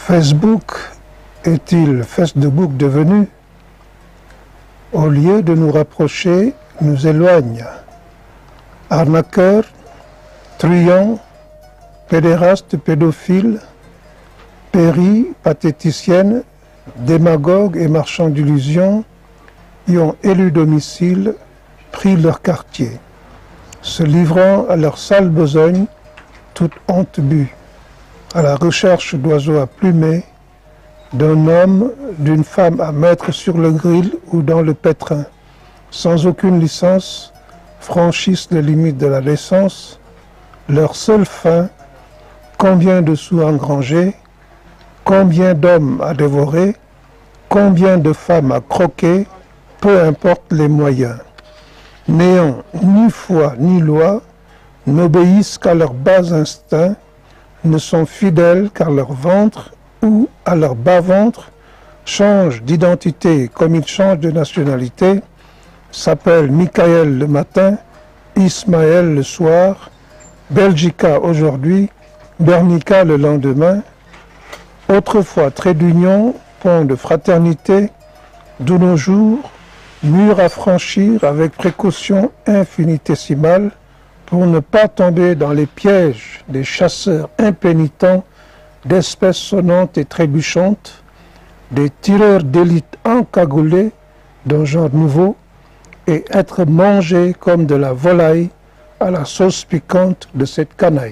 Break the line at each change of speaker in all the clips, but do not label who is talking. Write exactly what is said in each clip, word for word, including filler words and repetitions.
Facebook est-il Facebook devenu? Au lieu de nous rapprocher, nous éloigne. Arnaqueurs, truands, pédérastes, pédophiles, péris, pathéticiennes, démagogues et marchands d'illusions y ont élu domicile, pris leur quartier, se livrant à leur sale besogne, toute honte bue, à la recherche d'oiseaux à plumer, d'un homme, d'une femme à mettre sur le grill ou dans le pétrin, sans aucune licence, franchissent les limites de la décence, leur seule fin, combien de sous engrangés, combien d'hommes à dévorer, combien de femmes à croquer, peu importe les moyens. N'ayant ni foi ni loi, n'obéissent qu'à leurs bas instincts, ne sont fidèles qu'à leur ventre ou à leur bas-ventre, changent d'identité comme ils changent de nationalité, s'appellent Michael le matin, Ismaël le soir, Belgica aujourd'hui, Bernica le lendemain, autrefois trait d'union, pont de fraternité, de nos jours, mur à franchir avec précaution infinitésimale pour ne pas tomber dans les pièges des chasseurs impénitents d'espèces sonnantes et trébuchantes, des tireurs d'élite encagoulés d'un genre nouveau et être mangés comme de la volaille à la sauce piquante de cette canaille.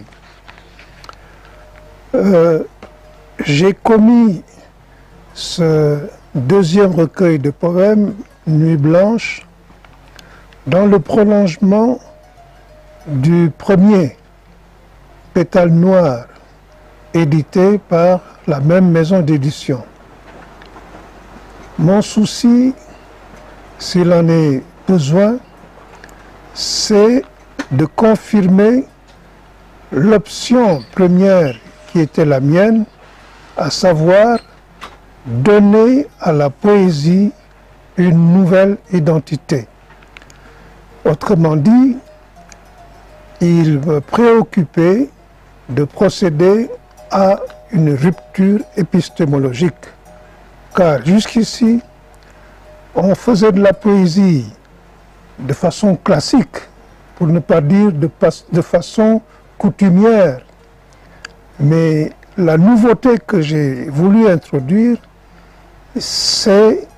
Euh, j'ai commis ce deuxième recueil de poèmes, Nuit blanche, dans le prolongement du premier, Pétale noire, édité par la même maison d'édition. Mon souci, s'il en est besoin, c'est de confirmer l'option première qui était la mienne, à savoir donner à la poésie une nouvelle identité. Autrement dit, il me préoccupait de procéder à une rupture épistémologique, car jusqu'ici, on faisait de la poésie de façon classique, pour ne pas dire de, de façon coutumière. Mais la nouveauté que j'ai voulu introduire, c'est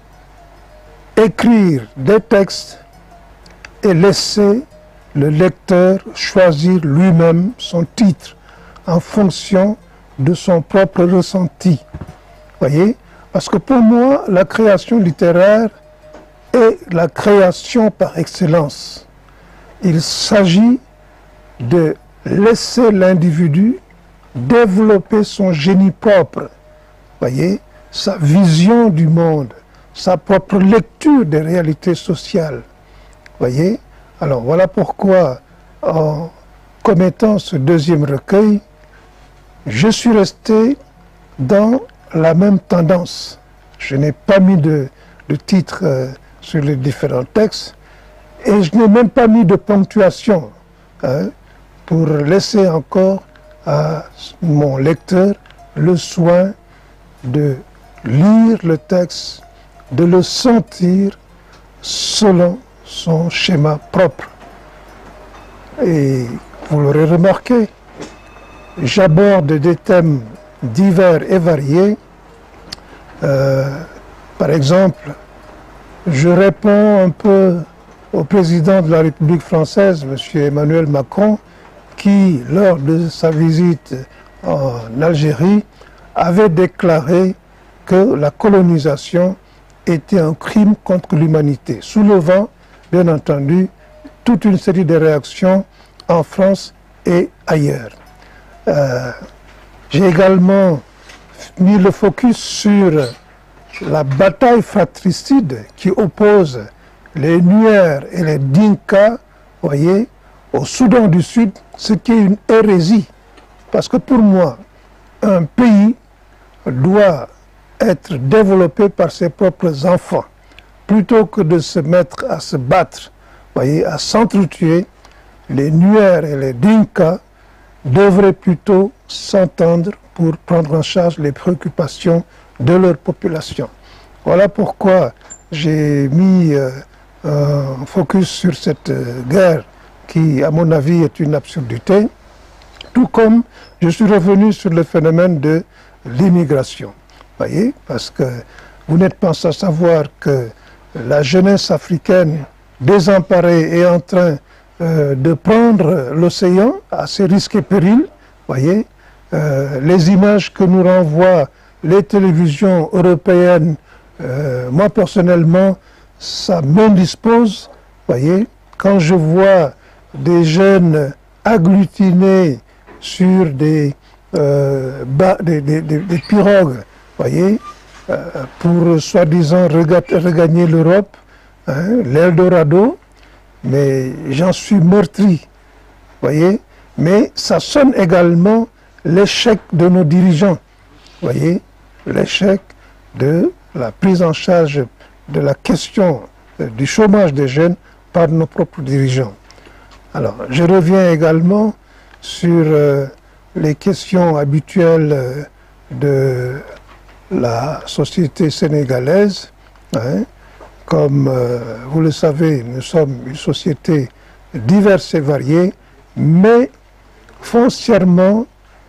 écrire des textes et laisser le lecteur choisir lui-même son titre en fonction de son propre ressenti. Voyez? Parce que pour moi, la création littéraire est la création par excellence. Il s'agit de laisser l'individu développer son génie propre, voyez, sa vision du monde, sa propre lecture des réalités sociales. Voyez? Alors voilà pourquoi, en commettant ce deuxième recueil, je suis resté dans la même tendance. Je n'ai pas mis de, de titre euh, sur les différents textes et je n'ai même pas mis de ponctuation hein, pour laisser encore à mon lecteur le soin de lire le texte, de le sentir selon son schéma propre. Et vous l'aurez remarqué, j'aborde des thèmes divers et variés. Euh, par exemple, je réponds un peu au président de la République française, M. Emmanuel Macron, qui, lors de sa visite en Algérie, avait déclaré que la colonisation était un crime contre l'humanité, soulevant, bien entendu, toute une série de réactions en France et ailleurs. Euh, j'ai également mis le focus sur la bataille fratricide qui oppose les Nuer et les Dinka, voyez, au Soudan du Sud, ce qui est une hérésie. Parce que pour moi, un pays doit être développé par ses propres enfants, plutôt que de se mettre à se battre, voyez, à s'entretuer. Les Nuer et les Dinka devraient plutôt s'entendre pour prendre en charge les préoccupations de leur population. Voilà pourquoi j'ai mis euh, un focus sur cette euh, guerre qui, à mon avis, est une absurdité, tout comme je suis revenu sur le phénomène de l'immigration. Voyez, parce que vous n'êtes pas sans savoir que la jeunesse africaine désemparée est en train euh, de prendre l'océan à ses risques et périls. Voyez, euh, les images que nous renvoient les télévisions européennes, euh, moi personnellement, ça m'indispose. Voyez, quand je vois des jeunes agglutinés sur des, euh, bas, des, des, des, des pirogues, voyez, euh, pour soi-disant regagner l'Europe, hein, l'Eldorado, mais j'en suis meurtri, voyez. Mais ça sonne également l'échec de nos dirigeants, voyez, l'échec de la prise en charge de la question du chômage des jeunes par nos propres dirigeants. Alors, je reviens également sur euh, les questions habituelles euh, de la société sénégalaise. Hein. Comme euh, vous le savez, nous sommes une société diverse et variée, mais foncièrement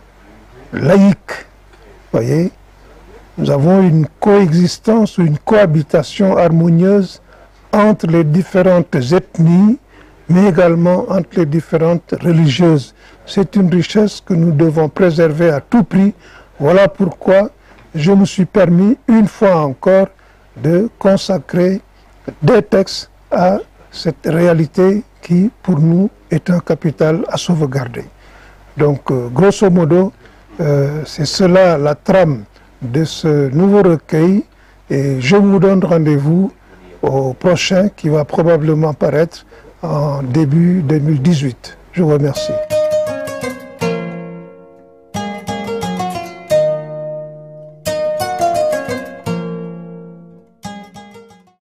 laïque. Voyez, nous avons une coexistence ou une cohabitation harmonieuse entre les différentes ethnies, mais également entre les différentes religieuses. C'est une richesse que nous devons préserver à tout prix. Voilà pourquoi je me suis permis, une fois encore, de consacrer des textes à cette réalité qui, pour nous, est un capital à sauvegarder. Donc, euh, grosso modo, euh, c'est cela la trame de ce nouveau recueil, et je vous donne rendez-vous au prochain qui va probablement paraître en début deux mille dix-huit. Je vous remercie.